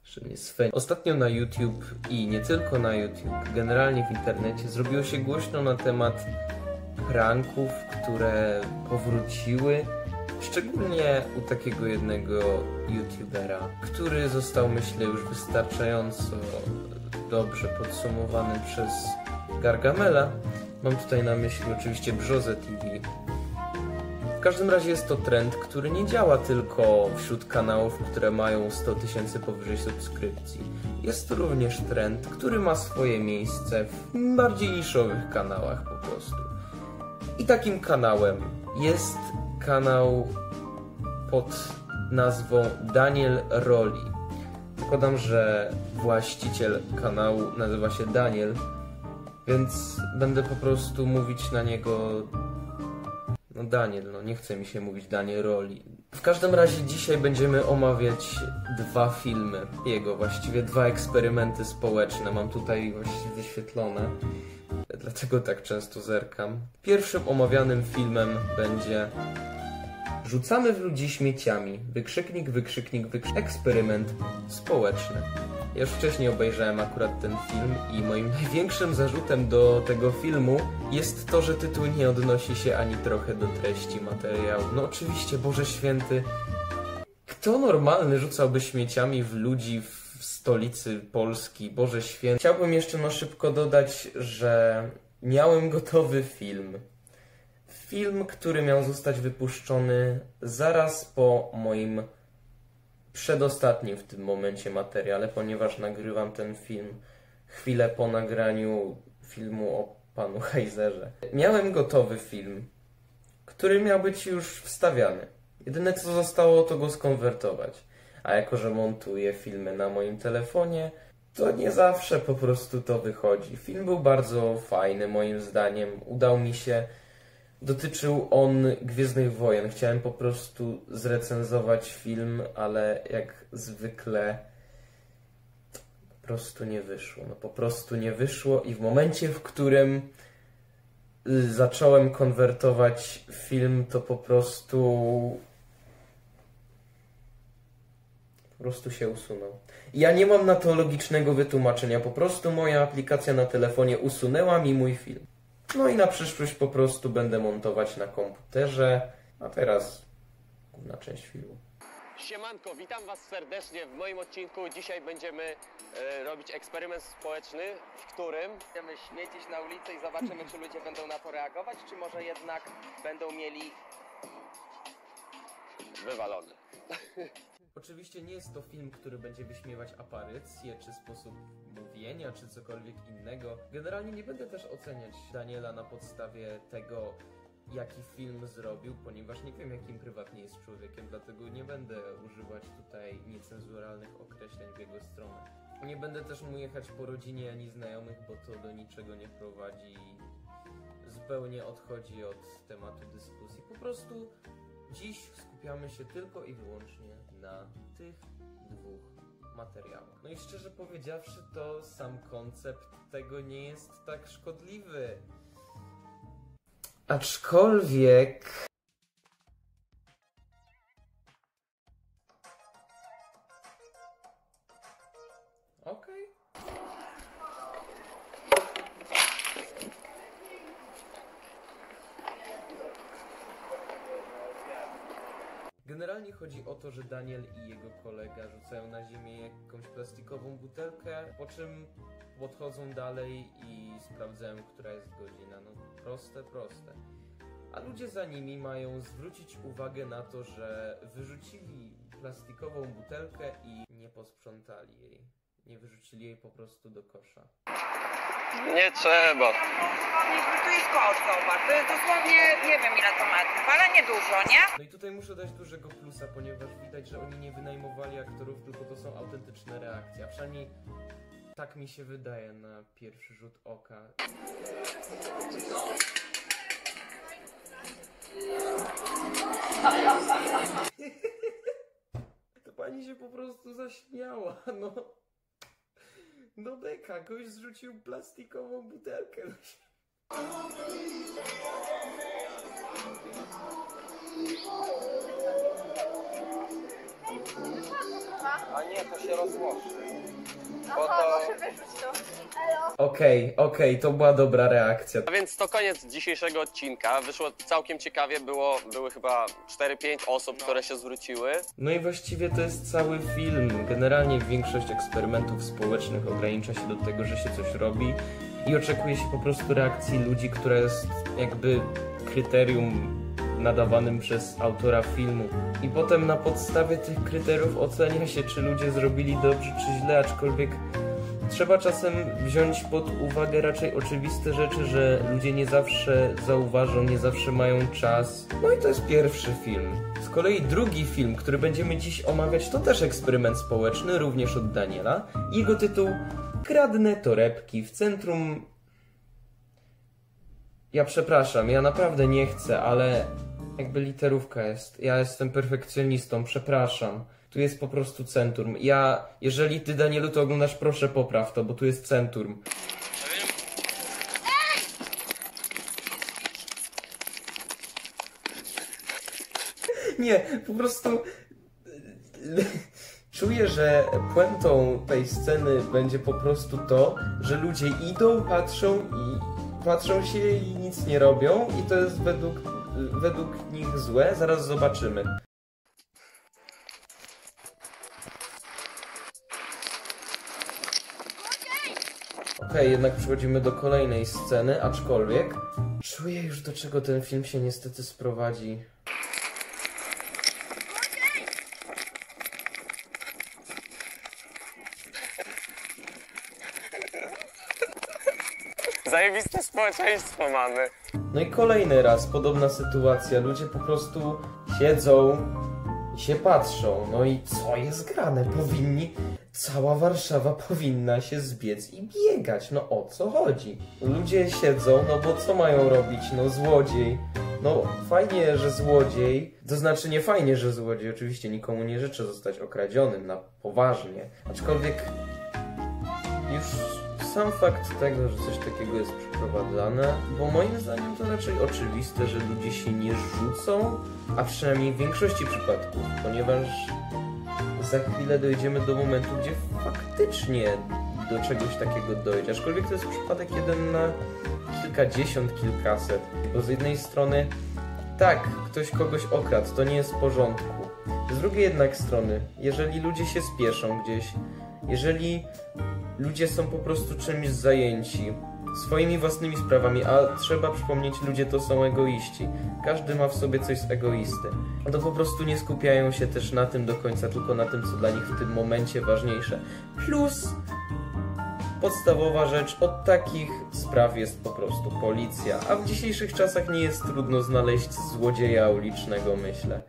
że mnie swędzi. Ostatnio na YouTube i nie tylko na YouTube, generalnie w internecie zrobiło się głośno na temat pranków, które powróciły. Szczególnie u takiego jednego youtubera, który został, myślę, już wystarczająco dobrze podsumowany przez Gargamela. Mam tutaj na myśli oczywiście Brzozę TV. W każdym razie jest to trend, który nie działa tylko wśród kanałów, które mają 100 000 powyżej subskrypcji. Jest to również trend, który ma swoje miejsce w bardziej niszowych kanałach po prostu. I takim kanałem jest kanał pod nazwą Daniel Rolli. Zakładam, że właściciel kanału nazywa się Daniel, więc będę po prostu mówić na niego Daniel, nie chce mi się mówić Daniel Rolli. W każdym razie dzisiaj będziemy omawiać dwa filmy jego, właściwie dwa eksperymenty społeczne. Mam tutaj właściwie wyświetlone, dlatego tak często zerkam. Pierwszym omawianym filmem będzie Rzucamy w ludzi śmieciami. Wykrzyknik, wykrzyknik, wykrzyknik. Eksperyment społeczny. Ja już wcześniej obejrzałem akurat ten film i moim największym zarzutem do tego filmu jest to, że tytuł nie odnosi się ani trochę do treści materiału. No oczywiście, Boże Święty, kto normalny rzucałby śmieciami w ludzi w stolicy Polski? Boże Święty. Chciałbym jeszcze szybko dodać, że miałem gotowy film. Film, który miał zostać wypuszczony zaraz po moim przedostatnim w tym momencie materiale, ponieważ nagrywam ten film chwilę po nagraniu filmu o panu Heizerze. Miałem gotowy film, który miał być już wstawiany. Jedyne co zostało, to go skonwertować. A jako że montuję filmy na moim telefonie, to nie zawsze po prostu to wychodzi. Film był bardzo fajny moim zdaniem. Udał mi się. Dotyczył on Gwiezdnych Wojen. Chciałem po prostu zrecenzować film, ale jak zwykle po prostu nie wyszło. Po prostu nie wyszło i w momencie, w którym zacząłem konwertować film, to po prostu się usunął. I ja nie mam na to logicznego wytłumaczenia. Po prostu moja aplikacja na telefonie usunęła mi mój film. No i na przyszłość po prostu będę montować na komputerze. A teraz główna część filmu. Siemanko, witam Was serdecznie w moim odcinku. Dzisiaj będziemy robić eksperyment społeczny, w którym będziemy śmiecić na ulicy i zobaczymy, czy ludzie będą na to reagować, czy może jednak będą mieli wywalony. Oczywiście nie jest to film, który będzie wyśmiewać aparycję, czy sposób mówienia, czy cokolwiek innego. Generalnie nie będę też oceniać Daniela na podstawie tego, jaki film zrobił, ponieważ nie wiem, jakim prywatnie jest człowiekiem, dlatego nie będę używać tutaj niecenzuralnych określeń w jego stronę. Nie będę też mu jechać po rodzinie ani znajomych, bo to do niczego nie prowadzi i zupełnie odchodzi od tematu dyskusji. Po prostu dziś skupiamy się tylko i wyłącznie na tych dwóch materiałach. No i szczerze powiedziawszy, to sam koncept tego nie jest tak szkodliwy. Aczkolwiek... Okej. Generalnie chodzi o to, że Daniel i jego kolega rzucają na ziemię jakąś plastikową butelkę, po czym podchodzą dalej i sprawdzają, która jest godzina. No proste. A ludzie za nimi mają zwrócić uwagę na to, że wyrzucili plastikową butelkę i nie posprzątali jej. Nie wyrzucili jej po prostu do kosza. Nie trzeba. Tu jest koszt, zobacz. To jest dosłownie, nie wiem ile to metrów, ale niedużo, nie? No i tutaj muszę dać dużego plusa, ponieważ widać, że oni nie wynajmowali aktorów, tylko to są autentyczne reakcje. A przynajmniej tak mi się wydaje na pierwszy rzut oka. To pani się po prostu zaśmiała, no. No beka, goś zrzucił plastikową butelkę. A nie, to się rozłoży. Aha, może wyrzuć to. Elo. Okej, to była dobra reakcja. A więc to koniec dzisiejszego odcinka. Wyszło całkiem ciekawie, były chyba 4-5 osób, które się zwróciły. No i właściwie to jest cały film. Generalnie większość eksperymentów społecznych ogranicza się do tego, że się coś robi i oczekuje się po prostu reakcji ludzi, która jest jakby kryterium nadawanym przez autora filmu. I potem na podstawie tych kryteriów ocenia się, czy ludzie zrobili dobrze, czy źle, aczkolwiek trzeba czasem wziąć pod uwagę raczej oczywiste rzeczy, że ludzie nie zawsze zauważą, nie zawsze mają czas. No i to jest pierwszy film. Z kolei drugi film, który będziemy dziś omawiać, to też eksperyment społeczny, również od Daniela. Jego tytuł Kradnę torebki w centrum... Ja przepraszam, ja naprawdę nie chcę, ale jakby literówka jest. Ja jestem perfekcjonistą, przepraszam. Tu jest po prostu centrum. Jeżeli ty, Danielu, to oglądasz, proszę popraw to, bo tu jest centrum. Nie, po prostu... Czuję, że puentą tej sceny będzie po prostu to, że ludzie idą, patrzą się i nic nie robią i to jest według nich złe. Zaraz zobaczymy. Okej, jednak przechodzimy do kolejnej sceny, aczkolwiek czuję już, do czego ten film się niestety sprowadzi. Zajebiste społeczeństwo mamy. No i kolejny raz podobna sytuacja. Ludzie po prostu siedzą i się patrzą. No i co jest grane? Cała Warszawa powinna się zbiec i biegać. No o co chodzi? Ludzie siedzą, no bo co mają robić? No złodziej. No fajnie, że złodziej. To znaczy nie fajnie, że złodziej. Oczywiście nikomu nie życzę zostać okradzionym na poważnie. Aczkolwiek już sam fakt tego, że coś takiego jest przeprowadzane, bo moim zdaniem to raczej oczywiste, że ludzie się nie rzucą, a przynajmniej w większości przypadków, ponieważ za chwilę dojdziemy do momentu, gdzie faktycznie do czegoś takiego dojdzie. Aczkolwiek to jest przypadek jeden na kilkadziesiąt, kilkaset. Bo z jednej strony tak, ktoś kogoś okradł, to nie jest w porządku. Z drugiej jednak strony, jeżeli ludzie się spieszą gdzieś, jeżeli ludzie są po prostu czymś zajęci, swoimi własnymi sprawami, a trzeba przypomnieć, ludzie to są egoiści. Każdy ma w sobie coś z egoisty. To po prostu nie skupiają się też na tym do końca, tylko na tym, co dla nich w tym momencie ważniejsze. Plus podstawowa rzecz, od takich spraw jest po prostu policja. A w dzisiejszych czasach nie jest trudno znaleźć złodzieja ulicznego, myślę.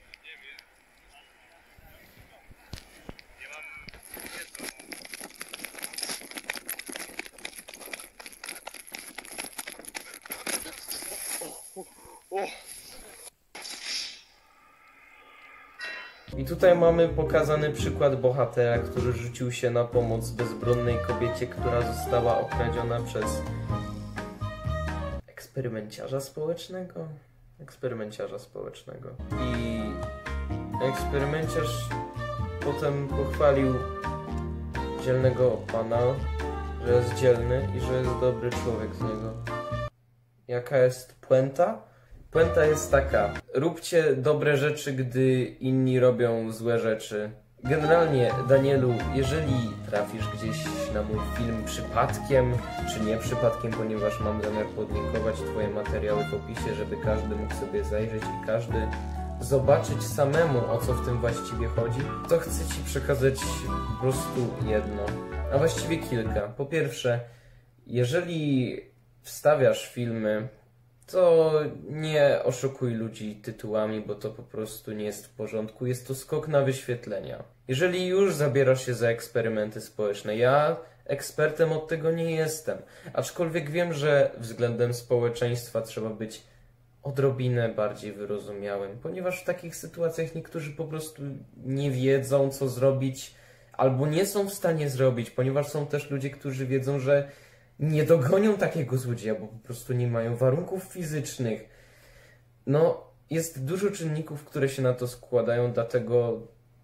I tutaj mamy pokazany przykład bohatera, który rzucił się na pomoc bezbronnej kobiecie, która została okradziona przez eksperymenciarza społecznego. I eksperymenciarz potem pochwalił dzielnego pana, że jest dzielny i że jest dobry człowiek z niego. Jaka jest puenta? Puenta jest taka: róbcie dobre rzeczy, gdy inni robią złe rzeczy. Generalnie, Danielu, jeżeli trafisz gdzieś na mój film przypadkiem, czy nie przypadkiem, ponieważ mam zamiar podlinkować twoje materiały w opisie, żeby każdy mógł sobie zajrzeć i każdy zobaczyć samemu, o co w tym właściwie chodzi, to chcę ci przekazać po prostu jedno, a właściwie kilka. Po pierwsze, jeżeli wstawiasz filmy, to nie oszukuj ludzi tytułami, bo to po prostu nie jest w porządku. Jest to skok na wyświetlenia. Jeżeli już zabierasz się za eksperymenty społeczne, ja ekspertem od tego nie jestem. Aczkolwiek wiem, że względem społeczeństwa trzeba być odrobinę bardziej wyrozumiałym, ponieważ w takich sytuacjach niektórzy po prostu nie wiedzą, co zrobić, albo nie są w stanie zrobić, ponieważ są też ludzie, którzy wiedzą, że nie dogonią takiego złodzieja, bo po prostu nie mają warunków fizycznych. No, jest dużo czynników, które się na to składają, dlatego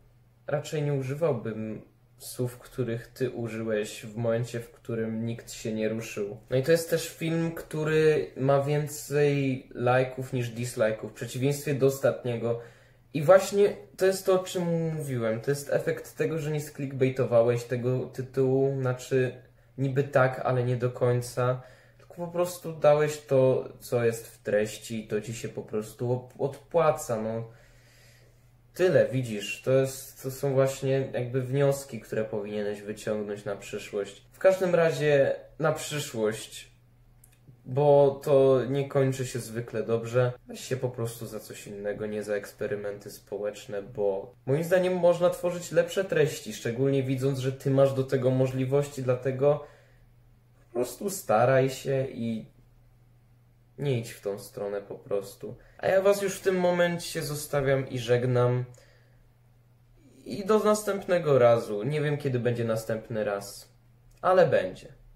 raczej nie używałbym słów, których ty użyłeś w momencie, w którym nikt się nie ruszył. No i to jest też film, który ma więcej lajków niż dislajków, w przeciwieństwie do ostatniego. I właśnie to jest to, o czym mówiłem. To jest efekt tego, że nie sklickbaitowałeś tego tytułu, znaczy niby tak, ale nie do końca. Tylko po prostu dałeś to, co jest w treści i to ci się po prostu odpłaca, no. Tyle, widzisz, to są właśnie jakby wnioski, które powinieneś wyciągnąć na przyszłość. W każdym razie na przyszłość, bo to nie kończy się zwykle dobrze. Weź się po prostu za coś innego, nie za eksperymenty społeczne, bo moim zdaniem można tworzyć lepsze treści, szczególnie widząc, że ty masz do tego możliwości, dlatego po prostu staraj się i nie idź w tą stronę po prostu. A ja was już w tym momencie zostawiam i żegnam. I do następnego razu. Nie wiem, kiedy będzie następny raz, ale będzie.